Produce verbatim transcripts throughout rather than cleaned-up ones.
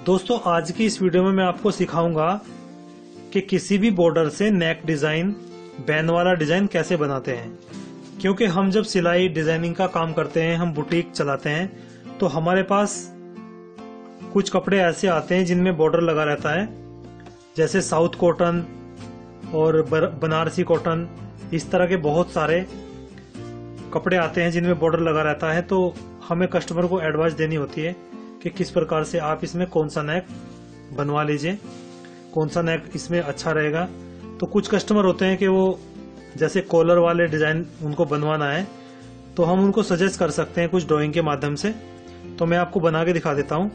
दोस्तों आज की इस वीडियो में मैं आपको सिखाऊंगा कि किसी भी बॉर्डर से नेक डिजाइन, बैन वाला डिजाइन कैसे बनाते हैं। क्योंकि हम जब सिलाई डिजाइनिंग का काम करते हैं, हम बुटीक चलाते हैं, तो हमारे पास कुछ कपड़े ऐसे आते हैं जिनमें बॉर्डर लगा रहता है, जैसे साउथ कॉटन और बनारसी कॉटन, इस तरह के बहुत सारे कपड़े आते हैं जिनमें बॉर्डर लगा रहता है। तो हमें कस्टमर को एडवाइस देनी होती है कि किस प्रकार से आप इसमें कौन सा नेक बनवा लीजिए, कौन सा नेक इसमें अच्छा रहेगा। तो कुछ कस्टमर होते हैं कि वो जैसे कॉलर वाले डिजाइन उनको बनवाना है, तो हम उनको सजेस्ट कर सकते हैं कुछ ड्राइंग के माध्यम से। तो मैं आपको बना के दिखा देता हूं।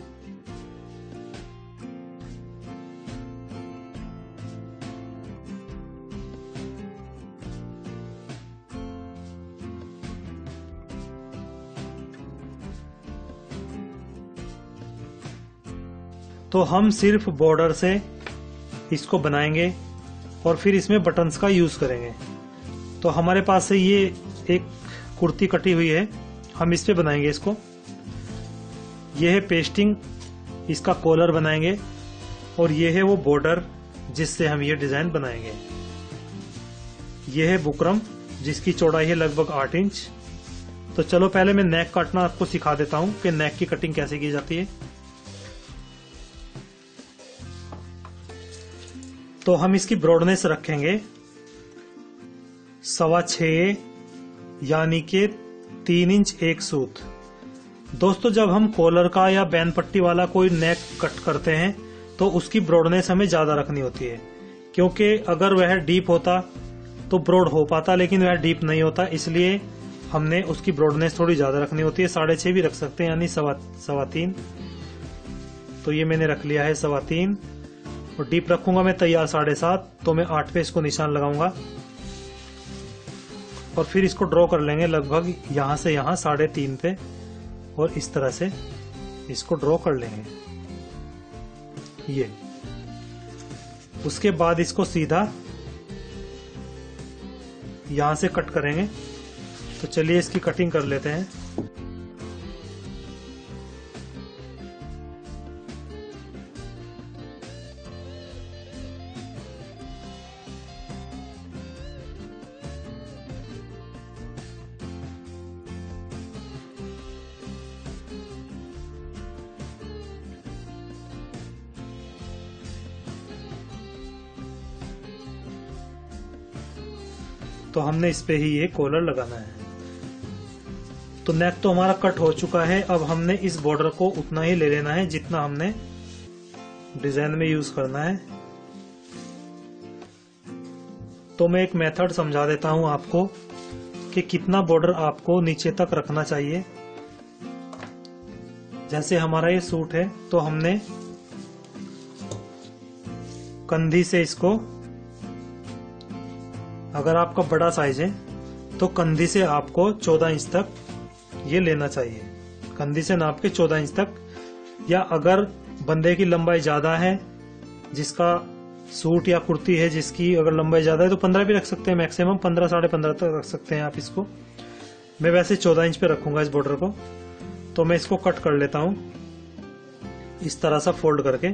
तो हम सिर्फ बॉर्डर से इसको बनाएंगे और फिर इसमें बटन्स का यूज करेंगे। तो हमारे पास से ये एक कुर्ती कटी हुई है, हम इस पे बनाएंगे इसको। ये है पेस्टिंग, इसका कॉलर बनाएंगे, और ये है वो बॉर्डर जिससे हम ये डिजाइन बनाएंगे। ये है बुकरम जिसकी चौड़ाई है लगभग आठ इंच। तो चलो पहले मैं नेक काटना आपको सिखा देता हूं कि नेक की कटिंग कैसे की जाती है। तो हम इसकी ब्रॉडनेस रखेंगे सवा छः, यानी कि तीन इंच एक सूत। दोस्तों जब हम कॉलर का या बैन पट्टी वाला कोई नेक कट करते हैं तो उसकी ब्रॉडनेस हमें ज्यादा रखनी होती है, क्योंकि अगर वह डीप होता तो ब्रॉड हो पाता, लेकिन वह डीप नहीं होता, इसलिए हमने उसकी ब्रॉडनेस थोड़ी ज्यादा रखनी होती है। साढ़े छः भी रख सकते हैं, यानी सवा सवा तीन। तो ये मैंने रख लिया है सवा तीन, और डीप रखूंगा मैं तैयार साढ़े सात। तो मैं आठ पे इसको निशान लगाऊंगा और फिर इसको ड्रॉ कर लेंगे लगभग यहां से यहां साढ़े तीन पे, और इस तरह से इसको ड्रॉ कर लेंगे ये। उसके बाद इसको सीधा यहां से कट करेंगे। तो चलिए इसकी कटिंग कर लेते हैं। तो हमने इस पे ही ये कॉलर लगाना है। तो नेक तो हमारा कट हो चुका है। अब हमने इस बॉर्डर को उतना ही ले लेना है जितना हमने डिजाइन में यूज करना है। तो मैं एक मेथड समझा देता हूं आपको कि कितना बॉर्डर आपको नीचे तक रखना चाहिए। जैसे हमारा ये सूट है, तो हमने कंधी से इसको, अगर आपका बड़ा साइज है तो कंधी से आपको चौदह इंच तक ये लेना चाहिए, कंधी से नाप के चौदह इंच तक। या अगर बंदे की लंबाई ज्यादा है, जिसका सूट या कुर्ती है जिसकी अगर लंबाई ज्यादा है, तो पंद्रह भी रख सकते हैं, मैक्सिमम पंद्रह साढ़े पंद्रह तक रख सकते हैं आप इसको। मैं वैसे चौदह इंच पे रखूंगा इस बॉर्डर को। तो मैं इसको कट कर लेता हूं इस तरह सा फोल्ड करके।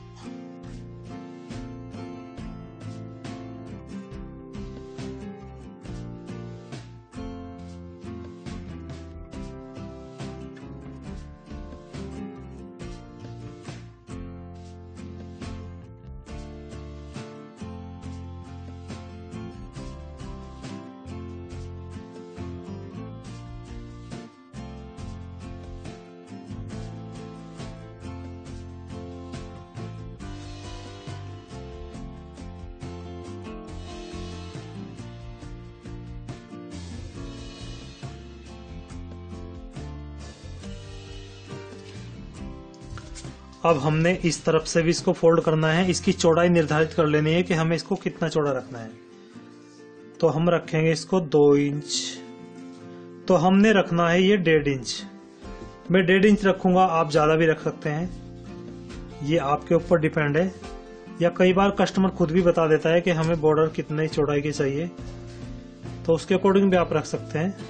अब हमने इस तरफ से भी इसको फोल्ड करना है। इसकी चौड़ाई निर्धारित कर लेनी है कि हमें इसको कितना चौड़ा रखना है। तो हम रखेंगे इसको दो इंच। तो हमने रखना है ये डेढ़ इंच। मैं डेढ़ इंच रखूंगा, आप ज्यादा भी रख सकते हैं, ये आपके ऊपर डिपेंड है। या कई बार कस्टमर खुद भी बता देता है कि हमें बॉर्डर कितने चौड़ाई की चाहिए, तो उसके अकॉर्डिंग भी आप रख सकते हैं।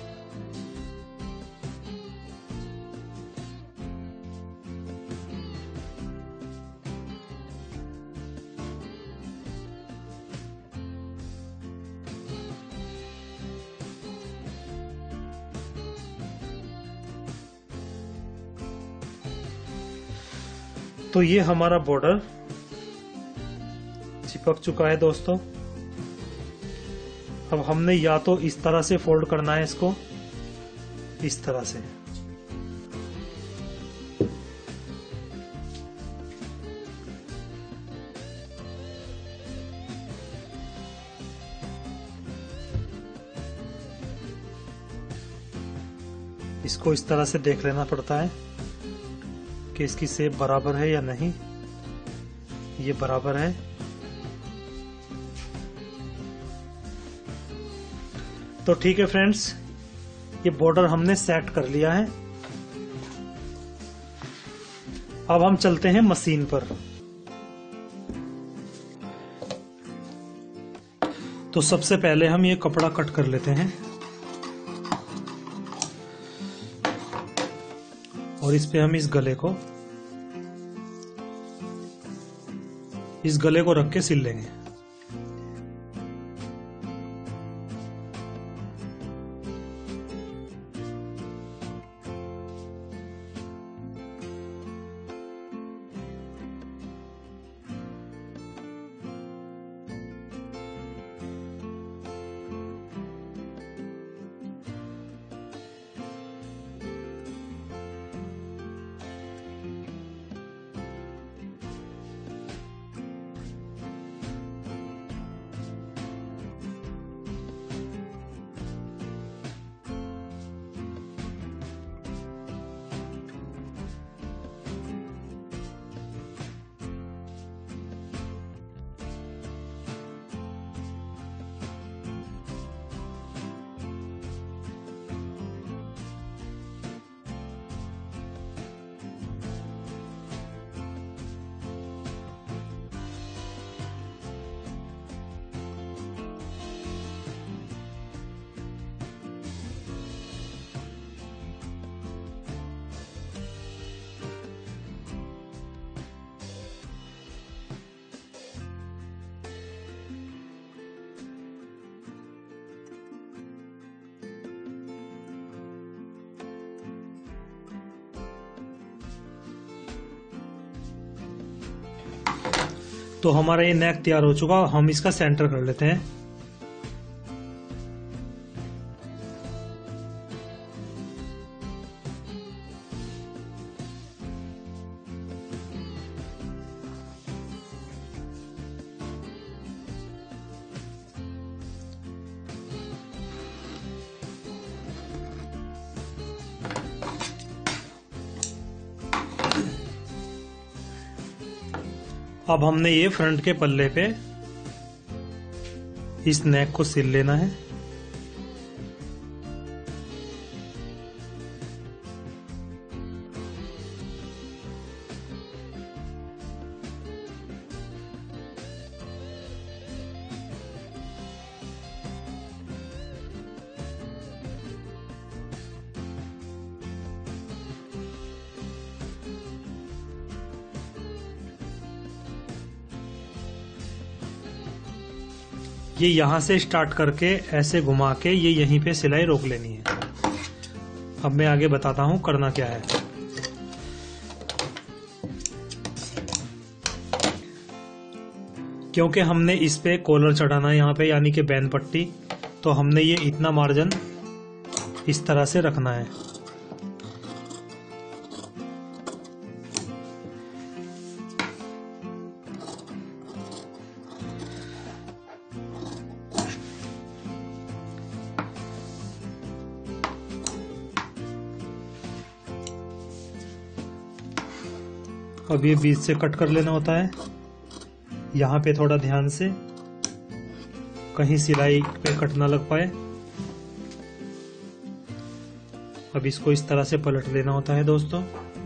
तो ये हमारा बॉर्डर चिपक चुका है दोस्तों। अब हमने या तो इस तरह से फोल्ड करना है इसको, इस तरह से, इसको इस तरह से देख लेना पड़ता है कि इसकी शेप बराबर है या नहीं। ये बराबर है। तो ठीक है फ्रेंड्स, ये बॉर्डर हमने सेट कर लिया है। अब हम चलते हैं मशीन पर। तो सबसे पहले हम ये कपड़ा कट कर लेते हैं और इस पे हम इस गले को इस गले को रख के सिल लेंगे। तो हमारा ये नेक तैयार हो चुका, हम इसका सेंटर कर लेते हैं। अब हमने ये फ्रंट के पल्ले पे इस नेक को सिल लेना है। ये यहां से स्टार्ट करके ऐसे घुमा के ये यहीं पे सिलाई रोक लेनी है। अब मैं आगे बताता हूं करना क्या है। क्योंकि हमने इस पे कॉलर चढ़ाना है यहाँ पे, यानी कि बैन पट्टी, तो हमने ये इतना मार्जिन इस तरह से रखना है। अब ये बीच से कट कर लेना होता है। यहाँ पे थोड़ा ध्यान से, कहीं सिलाई पे कट ना लग पाए। अब इसको इस तरह से पलट लेना होता है दोस्तों।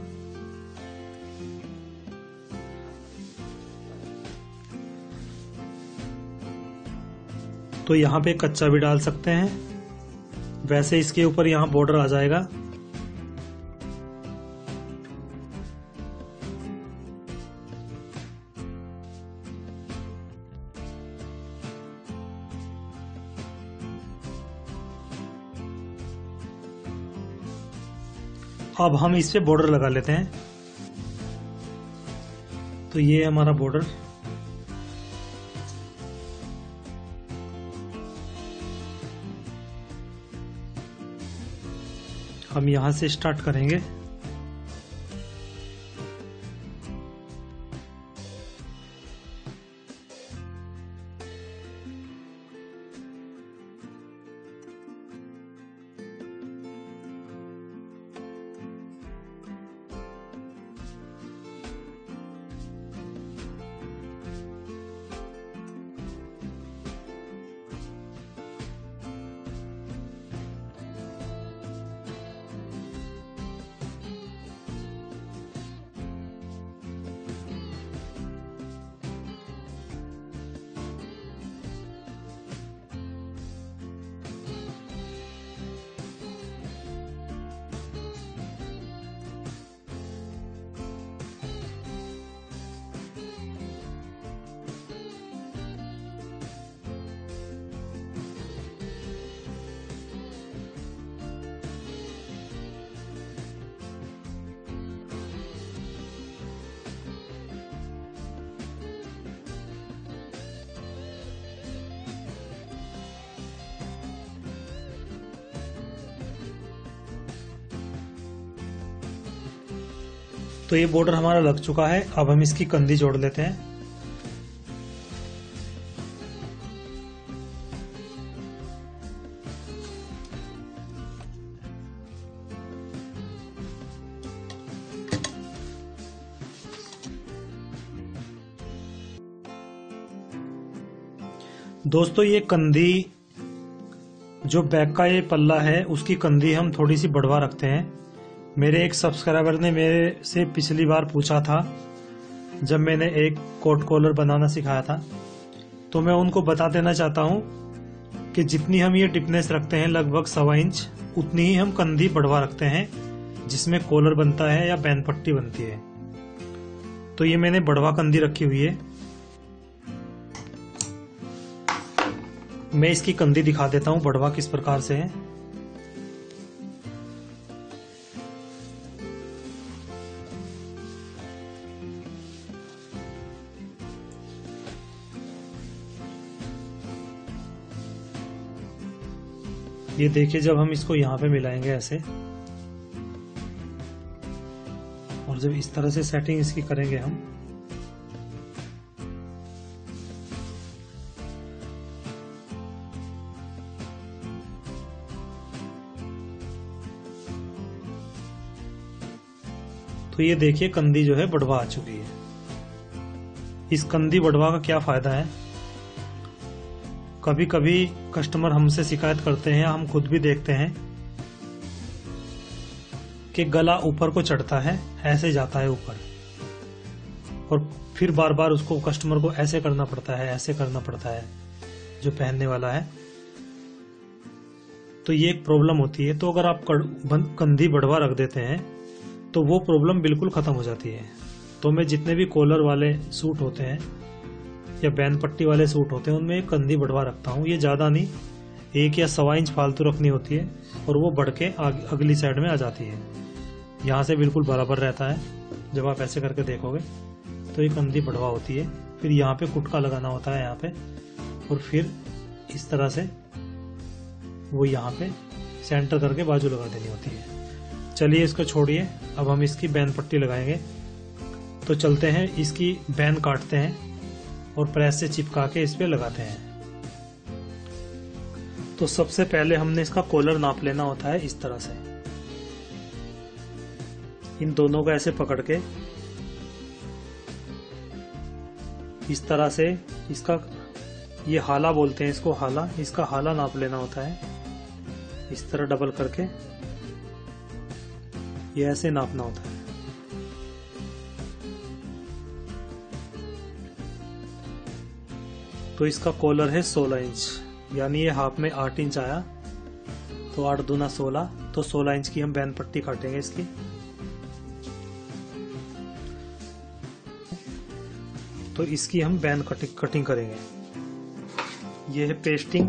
तो यहाँ पे कच्चा भी डाल सकते हैं, वैसे इसके ऊपर यहाँ बॉर्डर आ जाएगा। अब हम इस पे बॉर्डर लगा लेते हैं। तो ये हमारा बॉर्डर। हम यहां से स्टार्ट करेंगे। तो ये बॉर्डर हमारा लग चुका है। अब हम इसकी कंधी जोड़ लेते हैं। दोस्तों ये कंधी जो बैक का ये पल्ला है उसकी कंधी हम थोड़ी सी बढ़वा रखते हैं। मेरे एक सब्सक्राइबर ने मेरे से पिछली बार पूछा था जब मैंने एक कोट कॉलर बनाना सिखाया था, तो मैं उनको बता देना चाहता हूं कि जितनी हम ये टिपनेस रखते हैं लगभग सवा इंच, उतनी ही हम कंधी बढ़वा रखते हैं जिसमें कॉलर बनता है या बैन पट्टी बनती है। तो ये मैंने बढ़वा कंधी रखी हुई है। मैं इसकी कंधी दिखा देता हूं बढ़वा किस प्रकार से है। ये देखिए, जब हम इसको यहां पे मिलाएंगे ऐसे, और जब इस तरह से सेटिंग इसकी करेंगे हम, तो ये देखिए कंधी जो है बढ़वा आ चुकी है। इस कंधी बढ़वा का क्या फायदा है, कभी कभी कस्टमर हमसे शिकायत करते हैं, हम खुद भी देखते हैं कि गला ऊपर को चढ़ता है, ऐसे जाता है ऊपर, और फिर बार बार उसको कस्टमर को ऐसे करना पड़ता है, ऐसे करना पड़ता है जो पहनने वाला है। तो ये एक प्रॉब्लम होती है। तो अगर आप कंधी बढ़वा रख देते हैं तो वो प्रॉब्लम बिल्कुल खत्म हो जाती है। तो मैं जितने भी कॉलर वाले सूट होते हैं या बैन पट्टी वाले सूट होते हैं उनमें कंधी बढ़वा रखता हूँ। ये ज़्यादा नहीं, एक या सवा इंच फालतू रखनी होती है और वो बढ़ के अगली साइड में आ जाती है। यहाँ से बिल्कुल बराबर रहता है। जब आप ऐसे करके देखोगे तो ये कंधी बढ़वा होती है। फिर यहाँ पे कुटका लगाना होता है यहाँ पे, और फिर इस तरह से वो यहाँ पे सेंटर करके बाजू लगा देनी होती है। चलिए इसको छोड़िए, अब हम इसकी बैन पट्टी लगाएंगे। तो चलते हैं, इसकी बैन काटते हैं और प्रेस से चिपका के इस पे लगाते हैं। तो सबसे पहले हमने इसका कॉलर नाप लेना होता है इस तरह से। इन दोनों को ऐसे पकड़ के इस तरह से इसका, ये हाला बोलते हैं इसको, हाला, इसका हाला नाप लेना होता है। इस तरह डबल करके ये ऐसे नापना होता है। तो इसका कॉलर है सोलह इंच, यानी ये हाफ में आठ इंच आया, तो आठ दूना सोलह, तो सोलह इंच की हम बैन पट्टी काटेंगे इसकी। तो इसकी हम बैन कटिंग कटिंग करेंगे। ये है पेस्टिंग,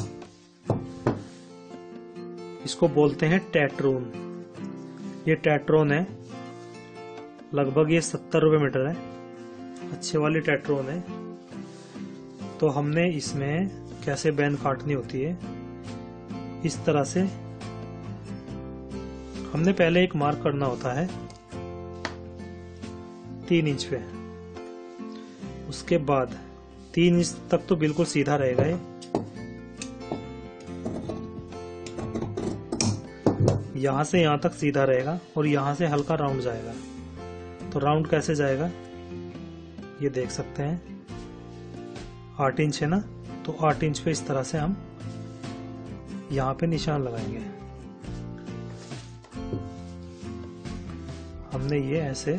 इसको बोलते हैं टेट्रोन। ये टेट्रोन है, लगभग ये सत्तर रुपए मीटर है। अच्छे वाली टेट्रोन है। तो हमने इसमें कैसे बैन काटनी होती है, इस तरह से हमने पहले एक मार्क करना होता है तीन इंच पे। उसके बाद तीन इंच तक तो बिल्कुल सीधा रहेगा ये, यहां से यहां तक सीधा रहेगा और यहां से हल्का राउंड जाएगा। तो राउंड कैसे जाएगा ये देख सकते हैं, आठ इंच है ना, तो आठ इंच पे इस तरह से हम यहां पे निशान लगाएंगे। हमने ये ऐसे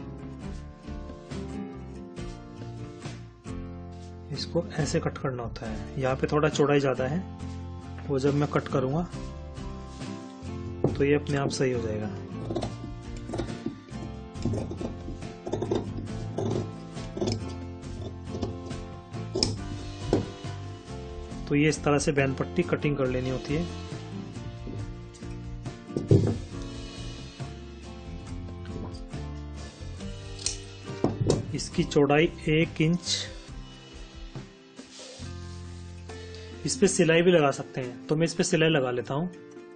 इसको ऐसे कट करना होता है। यहाँ पे थोड़ा चौड़ाई ज्यादा है, वो जब मैं कट करूंगा तो ये अपने आप सही हो जाएगा। तो ये इस तरह से बैन पट्टी कटिंग कर लेनी होती है। इसकी चौड़ाई एक इंच। इस पे सिलाई भी लगा सकते हैं, तो मैं इस पे सिलाई लगा लेता हूं।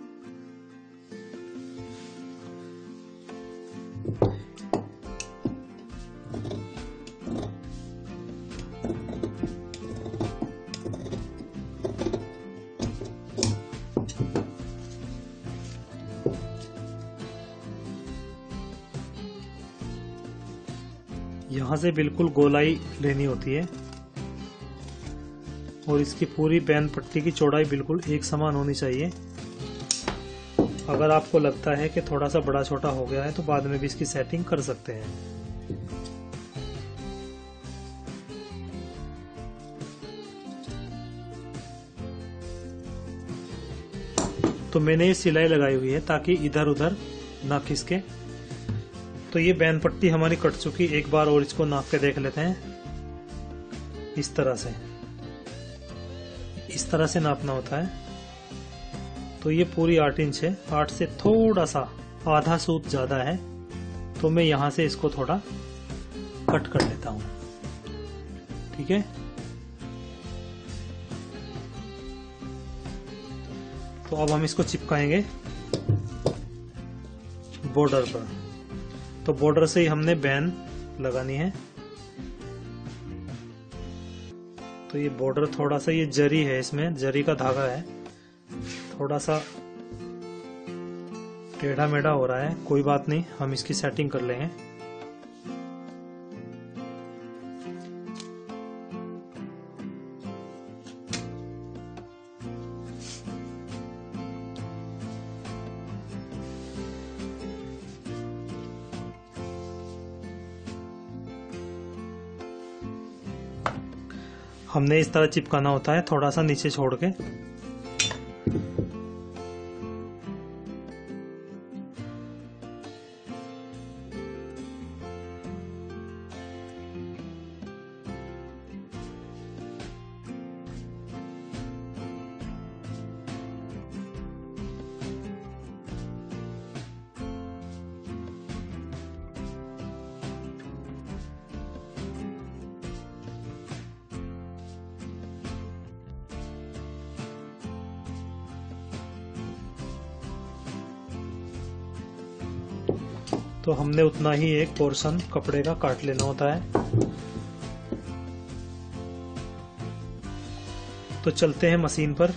यहां से बिल्कुल गोलाई लेनी होती है और इसकी पूरी बैन पट्टी की चौड़ाई बिल्कुल एक समान होनी चाहिए। अगर आपको लगता है कि थोड़ा सा बड़ा छोटा हो गया है तो बाद में भी इसकी सेटिंग कर सकते हैं। तो मैंने ये सिलाई लगाई हुई है ताकि इधर उधर ना खिसके। तो ये बैन पट्टी हमारी कट चुकी, एक बार और इसको नाप के देख लेते हैं। इस तरह से इस तरह से नापना होता है। तो ये पूरी आठ इंच है, आठ से थोड़ा सा आधा सूत ज्यादा है, तो मैं यहां से इसको थोड़ा कट कर लेता हूं। ठीक है, तो अब हम इसको चिपकाएंगे बॉर्डर पर। तो बॉर्डर से ही हमने बैन लगानी है। तो ये बॉर्डर थोड़ा सा, ये जरी है, इसमें जरी का धागा है, थोड़ा सा टेढ़ा मेढ़ा हो रहा है, कोई बात नहीं, हम इसकी सेटिंग कर लेंगे। हमने इस तरह चिपकाना होता है, थोड़ा सा नीचे छोड़ के। तो हमने उतना ही एक पोर्शन कपड़े का काट लेना होता है। तो चलते हैं मशीन पर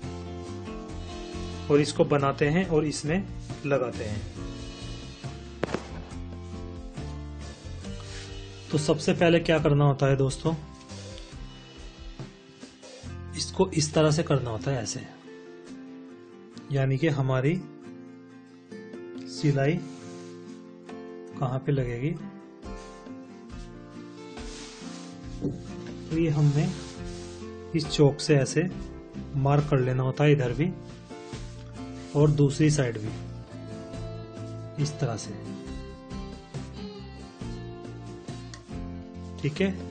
और इसको बनाते हैं और इसमें लगाते हैं। तो सबसे पहले क्या करना होता है दोस्तों, इसको इस तरह से करना होता है, ऐसे, यानी कि हमारी सिलाई कहाँ पे लगेगी। तो ये हमने इस चौक से ऐसे मार्क कर लेना होता है, इधर भी और दूसरी साइड भी इस तरह से। ठीक है,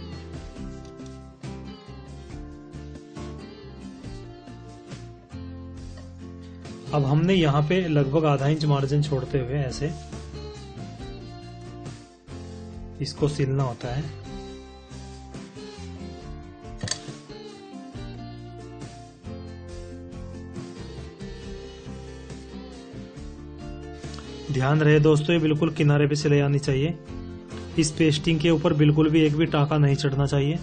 अब हमने यहाँ पे लगभग आधा इंच मार्जिन छोड़ते हुए ऐसे इसको सिलना होता है। ध्यान रहे दोस्तों, ये बिल्कुल किनारे पे सिलाई आनी चाहिए। इस पेस्टिंग के ऊपर बिल्कुल भी एक भी टाँका नहीं चढ़ना चाहिए।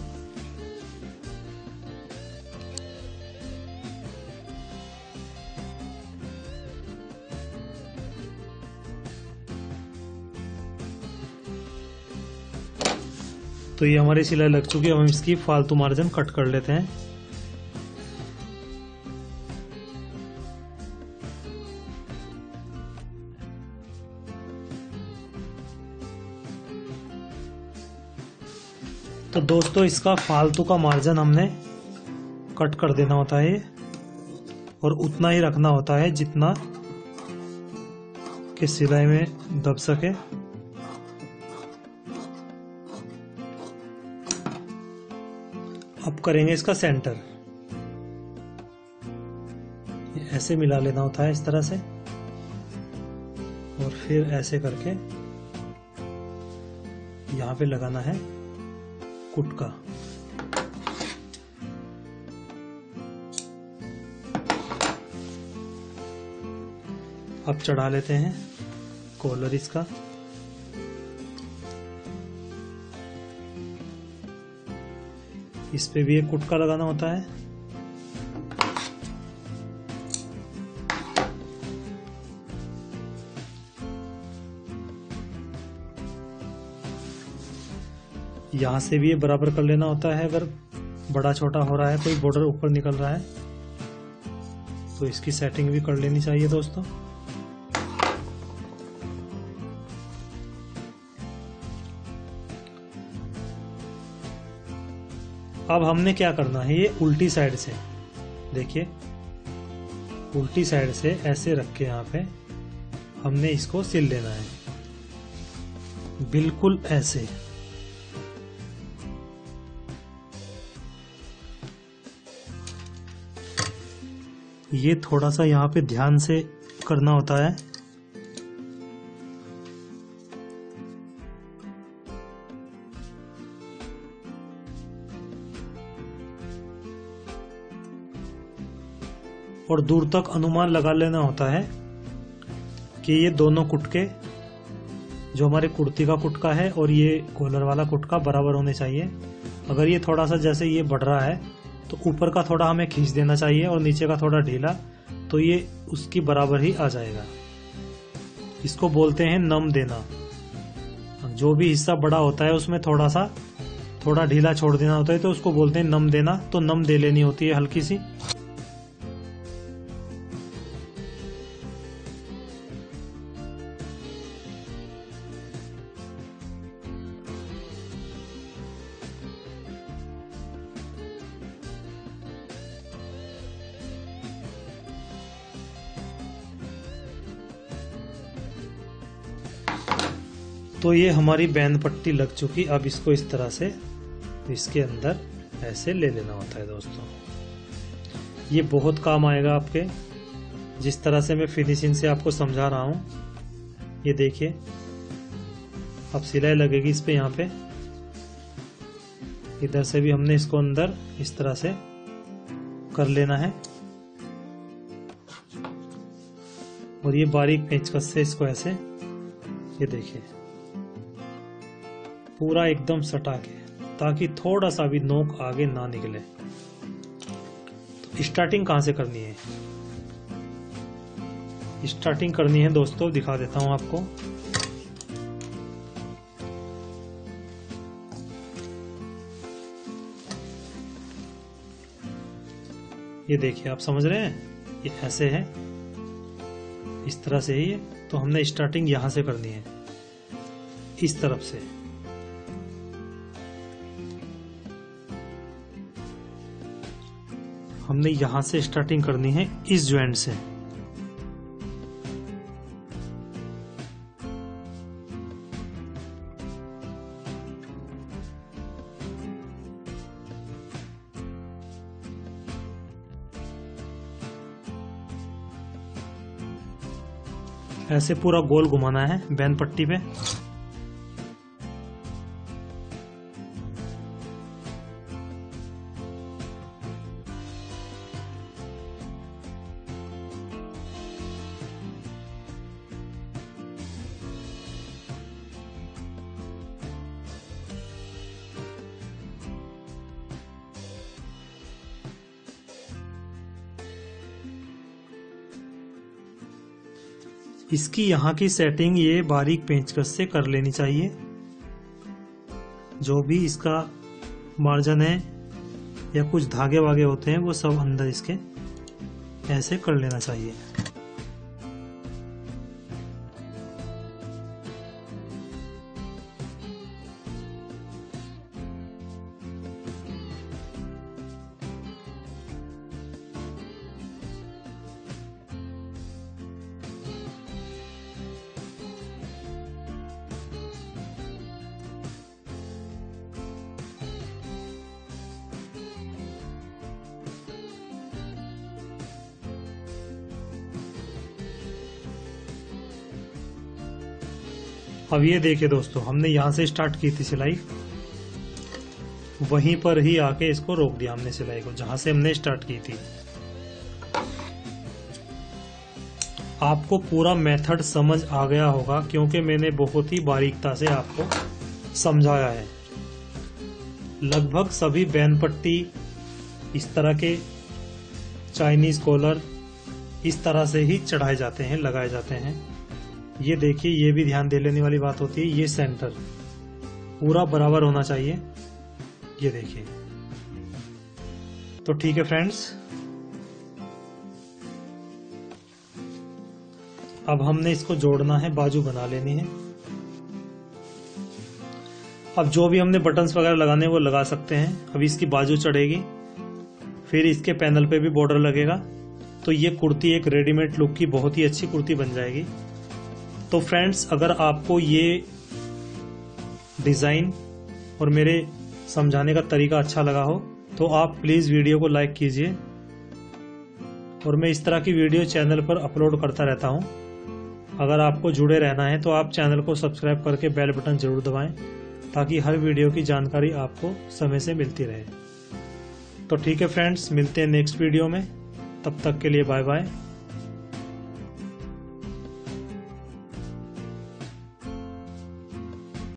तो ये हमारी सिलाई लग चुकी है। हम इसकी फालतू मार्जिन कट कर लेते हैं। तो दोस्तों इसका फालतू का मार्जिन हमने कट कर देना होता है और उतना ही रखना होता है जितना कि सिलाई में दब सके। अब करेंगे इसका सेंटर। ऐसे मिला लेना होता है इस तरह से और फिर ऐसे करके यहां पे लगाना है कुटका। अब चढ़ा लेते हैं कॉलर इसका। इस पे भी एक कुटका लगाना होता है। यहां से भी ये बराबर कर लेना होता है। अगर बड़ा छोटा हो रहा है, कोई बॉर्डर ऊपर निकल रहा है तो इसकी सेटिंग भी कर लेनी चाहिए दोस्तों। अब हमने क्या करना है, ये उल्टी साइड से देखिए, उल्टी साइड से ऐसे रख के यहाँ पे हमने इसको सिल लेना है, बिल्कुल ऐसे। ये थोड़ा सा यहाँ पे ध्यान से करना होता है। और दूर तक अनुमान लगा लेना होता है कि ये दोनों कुटके, जो हमारे कुर्ती का कुटका है और ये कॉलर वाला कुटका, बराबर होने चाहिए। अगर ये थोड़ा सा जैसे ये बढ़ रहा है तो ऊपर का थोड़ा हमें खींच देना चाहिए और नीचे का थोड़ा ढीला, तो ये उसकी बराबर ही आ जाएगा। इसको बोलते हैं नम देना। जो भी हिस्सा बड़ा होता है उसमें थोड़ा सा थोड़ा ढीला छोड़ देना होता है, तो उसको बोलते हैं नम देना। तो नम दे लेनी होती है हल्की सी। तो ये हमारी बैंद पट्टी लग चुकी। अब इसको इस तरह से इसके अंदर ऐसे ले लेना होता है दोस्तों। ये बहुत काम आएगा आपके, जिस तरह से मैं फिनिशिंग से आपको समझा रहा हूँ। ये देखिए, अब सिलाई लगेगी इस पे, यहाँ पे इधर से भी हमने इसको अंदर इस तरह से कर लेना है और ये बारीक पेंचकस से इसको ऐसे, ये देखिए, पूरा एकदम सटा के, ताकि थोड़ा सा भी नोक आगे ना निकले। तो स्टार्टिंग कहां से करनी है? स्टार्टिंग करनी है दोस्तों, दिखा देता हूं आपको। ये देखिए, आप समझ रहे हैं, ये ऐसे है, इस तरह से ही है। तो हमने स्टार्टिंग यहां से करनी है, इस तरफ से। हमने यहां से स्टार्टिंग करनी है, इस ज्वाइंट से। ऐसे पूरा गोल घुमाना है बैंड पट्टी पे। इसकी यहाँ की सेटिंग ये बारीक पेंचकस से कर लेनी चाहिए। जो भी इसका मार्जिन है या कुछ धागे वागे होते हैं वो सब अंदर इसके ऐसे कर लेना चाहिए। अब ये देखिए दोस्तों, हमने यहाँ से स्टार्ट की थी सिलाई, वहीं पर ही आके इसको रोक दिया हमने सिलाई को, जहां से हमने स्टार्ट की थी। आपको पूरा मेथड समझ आ गया होगा क्योंकि मैंने बहुत ही बारीकता से आपको समझाया है। लगभग सभी बैन पट्टी इस तरह के चाइनीज कॉलर इस तरह से ही चढ़ाए जाते हैं, लगाए जाते हैं। ये देखिए, ये भी ध्यान दे लेने वाली बात होती है, ये सेंटर पूरा बराबर होना चाहिए। ये देखिए, तो ठीक है फ्रेंड्स, अब हमने इसको जोड़ना है, बाजू बना लेनी है। अब जो भी हमने बटन्स वगैरह लगाने वो लगा सकते हैं। अब इसकी बाजू चढ़ेगी, फिर इसके पैनल पे भी बॉर्डर लगेगा, तो ये कुर्ती एक रेडीमेड लुक की बहुत ही अच्छी कुर्ती बन जाएगी। तो फ्रेंड्स, अगर आपको ये डिज़ाइन और मेरे समझाने का तरीका अच्छा लगा हो तो आप प्लीज़ वीडियो को लाइक कीजिए, और मैं इस तरह की वीडियो चैनल पर अपलोड करता रहता हूं। अगर आपको जुड़े रहना है तो आप चैनल को सब्सक्राइब करके बेल बटन जरूर दबाएं, ताकि हर वीडियो की जानकारी आपको समय से मिलती रहे। तो ठीक है फ्रेंड्स, मिलते हैं नेक्स्ट वीडियो में, तब तक के लिए बाय बाय।